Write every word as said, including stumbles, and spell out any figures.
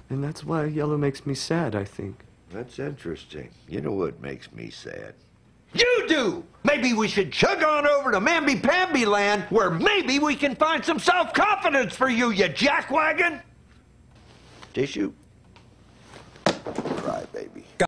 And that's why yellow makes me sad, I think. That's interesting. You know what makes me sad? You do! Maybe we should chug on over to Mamby-Pamby land where maybe we can find some self-confidence for you, you jackwagon! Tissue? Cry, baby.